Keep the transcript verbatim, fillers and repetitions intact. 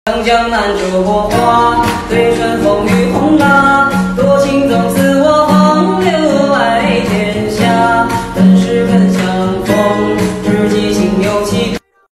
江南救火花，对春风雨红蜡，多情总似我风流爱天下，本是本相逢。